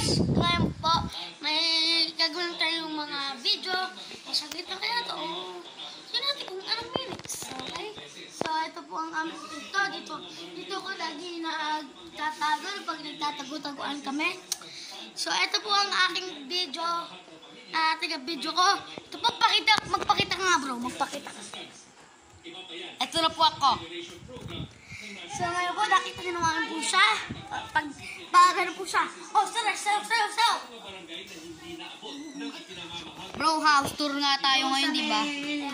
guys, ngayon po, may gagawin tayong mga video. Saglit lang kaya ito. Yun natin kung anong minutes. Okay? So, ito po ang aming dito. Dito ko lagi nagtatago pag nagtatago-taguan kami. So, ito po ang aking video. Video ko. Ito po, magpakita ka nga bro. Magpakita ka. Ito na po ako. So, ngayon po, nakita nyo naman po siya. Pag ano po siya. Oh, sayo. Bro, house tour nga tayo ngayon, di ba?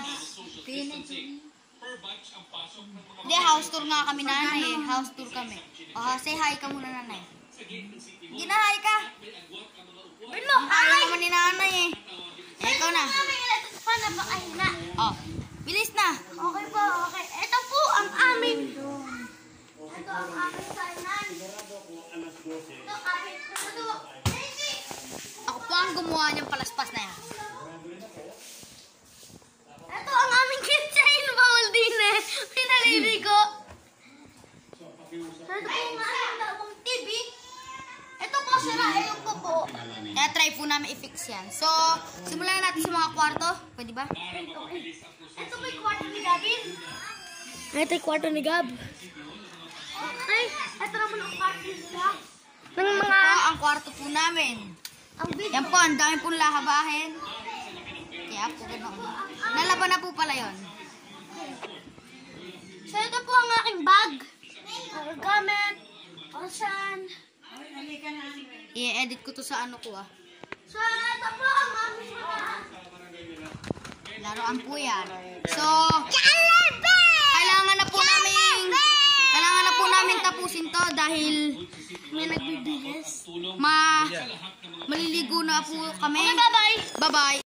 Hindi, house tour nga kami, nanay eh. House tour kami. Say hi ka muna, nanay. Hindi na, hi ka. Ano? Ayaw naman ni nanay eh. Ikaw na. Napakaina. Oh, bilis na. Okay po, okay. Ito po ang aming ito ang aming kainan. Ito kahit ito. Ako po ang gumawa niyang palaspas na yan. Ito ang aming kitchen bowl din eh. Pinaliligo. Ito po ang aming dalawang TV. Ito po sila, ayun po po. Kaya try po namin i-fix yan. So, simulan natin sa mga kwarto. Pwede ba? Ito po yung kwarto ni Gabin. Ito yung kwarto ni Gab. Okay, ito naman ang kwarto ni Gab. Ito po ang kwarto po namin. Yan po, ang dami pong lahabahin. Kaya po gano'n. Nalaban na po pala yun. So, ito po ang aking bag. Gamit. Ocean. I-edit ko to sa ano ko ah. So, ito po ang aming mga Laruan po yan. So, kailangan na po namin tapusin to dahil may nagbibilis. maliligo na po kami. Okay, bye-bye. Bye-bye.